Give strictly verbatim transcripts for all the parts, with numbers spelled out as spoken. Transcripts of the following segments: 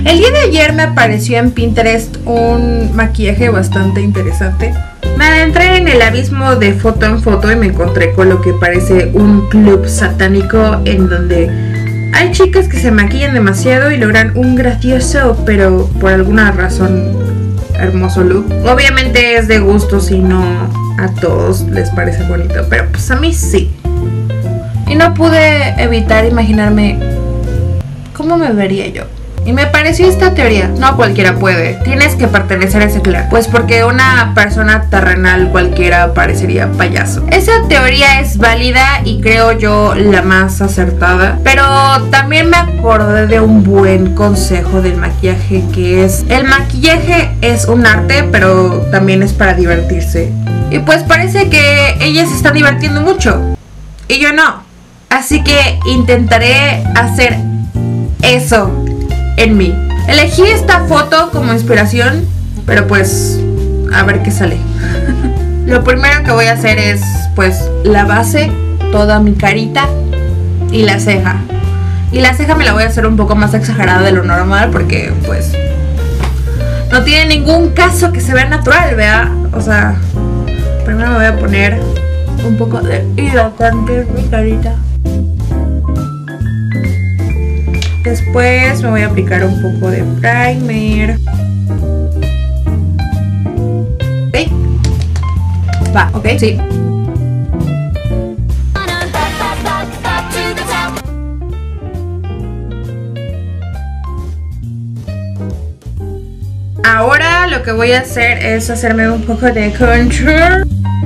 El día de ayer me apareció en Pinterest un maquillaje bastante interesante. Me adentré en el abismo de foto en foto y me encontré con lo que parece un club satánico en donde hay chicas que se maquillan demasiado y logran un gracioso, pero por alguna razón hermoso look. Obviamente es de gustos y no a todos les parece bonito, pero pues a mí sí. Y no pude evitar imaginarme cómo me vería yo. Y me pareció esta teoría. No cualquiera puede, tienes que pertenecer a ese clan, pues porque una persona terrenal cualquiera parecería payaso. Esa teoría es válida y creo yo la más acertada. Pero también me acordé de un buen consejo del maquillaje, que es: el maquillaje es un arte, pero también es para divertirse. Y pues parece que ellas se están divirtiendo mucho y yo no. Así que intentaré hacer eso en mí. Elegí esta foto como inspiración, pero pues a ver qué sale. Lo primero que voy a hacer es pues la base, toda mi carita y la ceja. Y la ceja me la voy a hacer un poco más exagerada de lo normal, porque pues no tiene ningún caso que se vea natural, ¿verdad? O sea, primero me voy a poner un poco de hidratante en mi carita. Después me voy a aplicar un poco de primer. ¿Ok? Va, ¿ok? Sí. Ahora lo que voy a hacer es hacerme un poco de contour.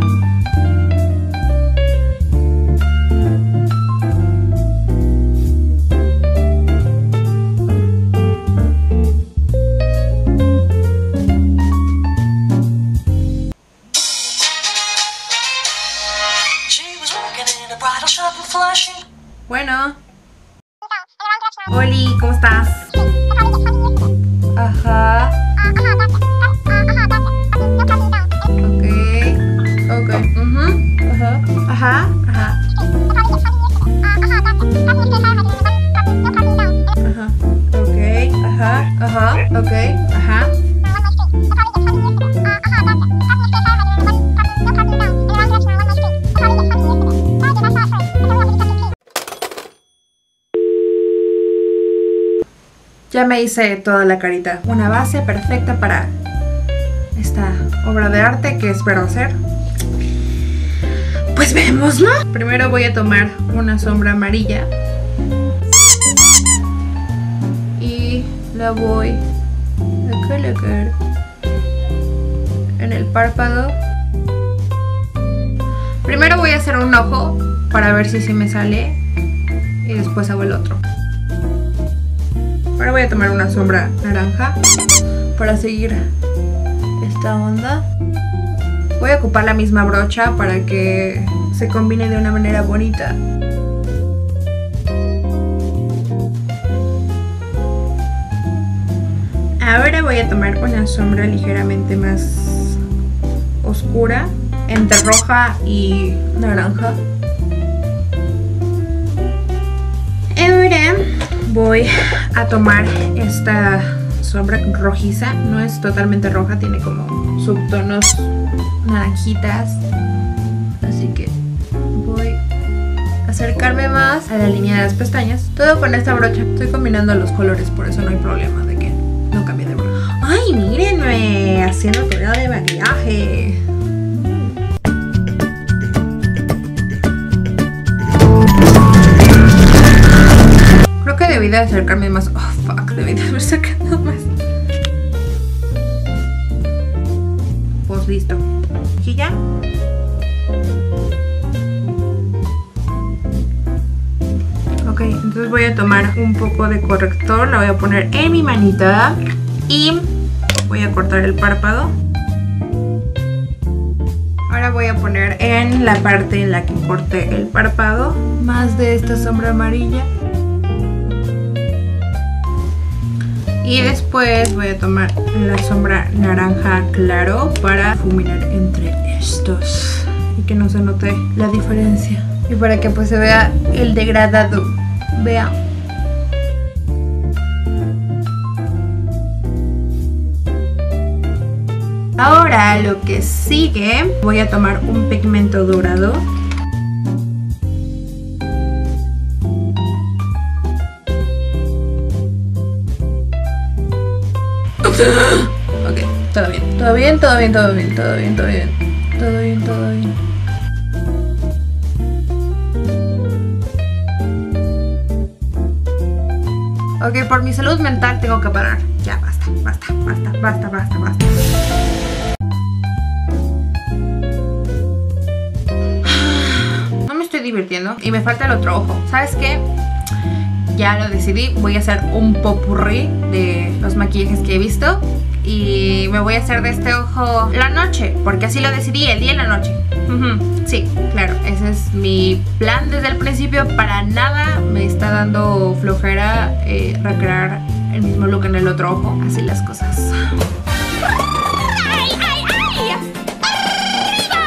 Bueno. Oli, ¿cómo estás? Ajá. Ok. Ok. Uh-huh. Ajá. Ajá. Ajá. Ajá. Ok. Ajá. Ajá. Ok. Ajá. Ya me hice toda la carita. Una base perfecta para esta obra de arte que espero hacer. Pues vemos, ¿no? Primero voy a tomar una sombra amarilla y la voy a colocar en el párpado. Primero voy a hacer un ojo para ver si sí me sale y después hago el otro. Ahora voy a tomar una sombra naranja para seguir esta onda. Voy a ocupar la misma brocha para que se combine de una manera bonita. Ahora voy a tomar una sombra ligeramente más oscura, entre roja y naranja. Ahora voy a tomar esta sombra rojiza. No es totalmente roja, tiene como subtonos naranjitas. Así que voy a acercarme más a la línea de las pestañas. Todo con esta brocha. Estoy combinando los colores, por eso no hay problema de que no cambie de brocha. ¡Ay, mírenme! Haciendo prueba de maquillaje. Debí de acercarme más. Oh, fuck, debí de haber sacado más. Pues listo. ¿Y ya? Ok, entonces voy a tomar un poco de corrector. La voy a poner en mi manita. Y voy a cortar el párpado. Ahora voy a poner en la parte en la que corté el párpado más de esta sombra amarilla. Y después voy a tomar la sombra naranja claro para difuminar entre estos y que no se note la diferencia. Y para que pues se vea el degradado. Vean. Ahora lo que sigue, voy a tomar un pigmento dorado. Ok, todo bien, todo bien, todo bien, todo bien, todo bien, todo bien, todo bien, todo bien. Ok, por mi salud mental tengo que parar. Ya, basta, basta, basta, basta, basta, basta. No me estoy divirtiendo y me falta el otro ojo. ¿Sabes qué? Ya lo decidí, voy a hacer un popurrí de los maquillajes que he visto. Y me voy a hacer de este ojo la noche, porque así lo decidí, el día y la noche. Sí, claro, ese es mi plan desde el principio. Para nada me está dando flojera eh, recrear el mismo look en el otro ojo. Así las cosas. ¡Ay, ay, ay! ¡Arriba!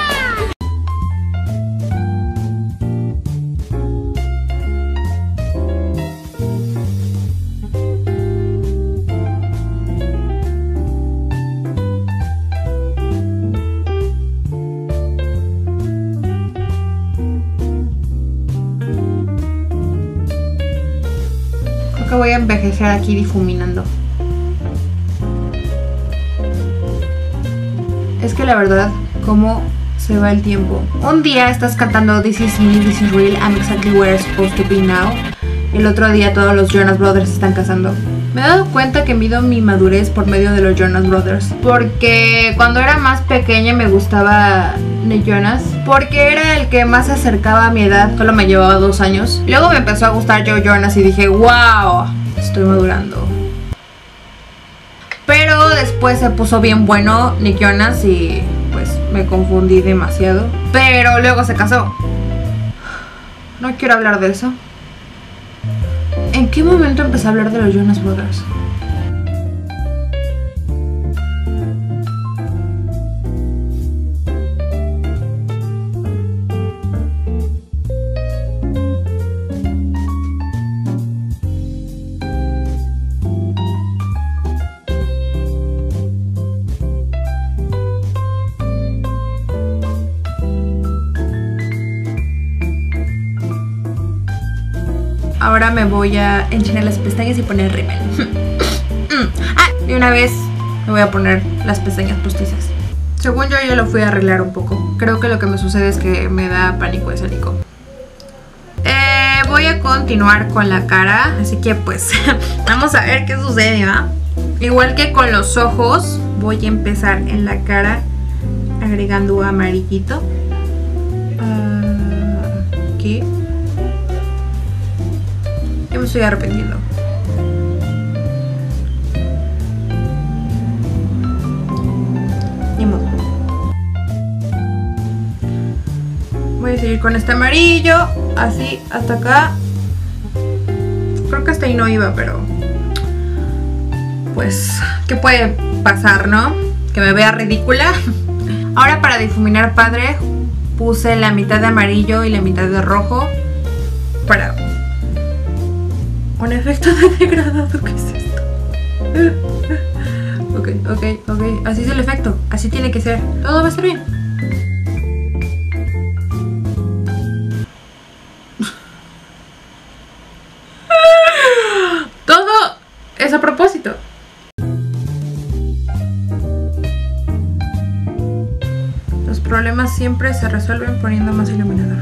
Creo que voy a envejecer aquí difuminando. Es que la verdad, cómo se va el tiempo. Un día estás cantando This is me, this is real, I'm exactly where I'm supposed to be now. Y el otro día todos los Jonas Brothers se están casando. Me he dado cuenta que mido mi madurez por medio de los Jonas Brothers. Porque cuando era más pequeña me gustaba Nick Jonas, porque era el que más se acercaba a mi edad. Solo me llevaba dos años. Luego me empezó a gustar Joe Jonas y dije, wow, estoy madurando. Pero después se puso bien bueno Nick Jonas y pues me confundí demasiado. Pero luego se casó. No quiero hablar de eso. ¿En qué momento empecé a hablar de los Jonas Brothers? Ahora me voy a enchinar las pestañas y poner rímel. Ah, de una vez me voy a poner las pestañas postizas. Según yo, yo lo fui a arreglar un poco. Creo que lo que me sucede es que me da pánico escénico. Eh, voy a continuar con la cara. Así que pues vamos a ver qué sucede, ¿va? Igual que con los ojos, voy a empezar en la cara agregando amarillito. Uh, aquí. Yo me estoy arrepintiendo. Ni modo. Voy a seguir con este amarillo. Así, hasta acá. Creo que hasta ahí no iba, pero pues, ¿qué puede pasar, no? Que me vea ridícula. Ahora para difuminar padre, puse la mitad de amarillo y la mitad de rojo. Para un efecto de degradado. ¿Qué es esto? Ok, ok, ok. Así es el efecto. Así tiene que ser. Todo va a estar bien. Todo es a propósito. Los problemas siempre se resuelven poniendo más iluminador.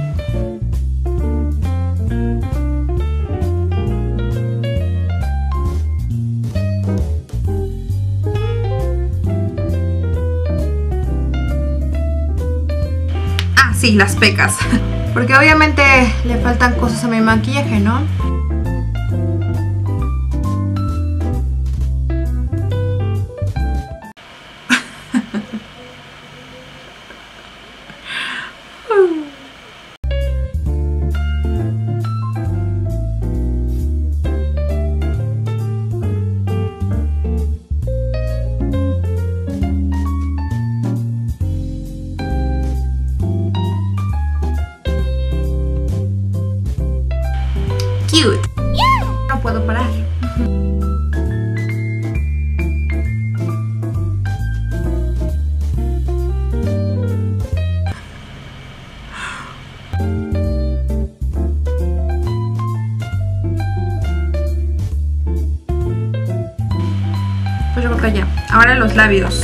Sí, las pecas. Porque obviamente le faltan cosas a mi maquillaje, ¿no? Cute. No puedo parar. yo creo que ya. Ahora los labios.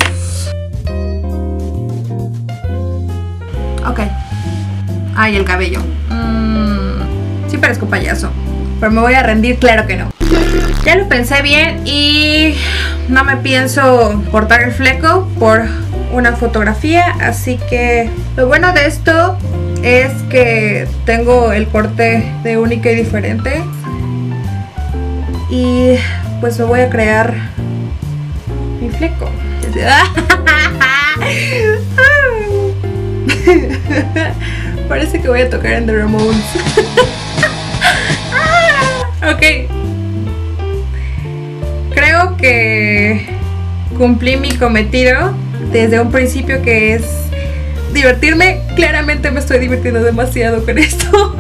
Ok. Ay, el cabello. Mm, sí parezco payaso, pero me voy a rendir, claro que no. Ya lo pensé bien y no me pienso cortar el fleco por una fotografía, así que lo bueno de esto es que tengo el corte de única y diferente y pues me voy a crear mi fleco. Parece que voy a tocar en The Ramones. Ok, creo que cumplí mi cometido desde un principio, que es divertirme. Claramente me estoy divirtiendo demasiado con esto.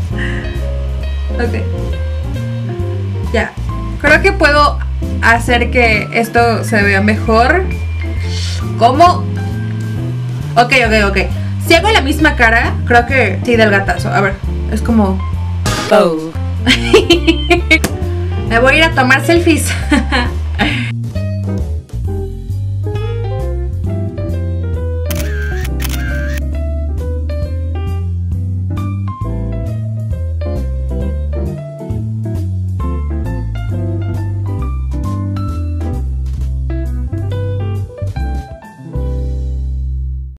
Ok, ya, creo que puedo hacer que esto se vea mejor. ¿Cómo? Ok, ok, ok. Si hago la misma cara, creo que sí, del gatazo. A ver, es como... Oh. Me voy a ir a tomar selfies.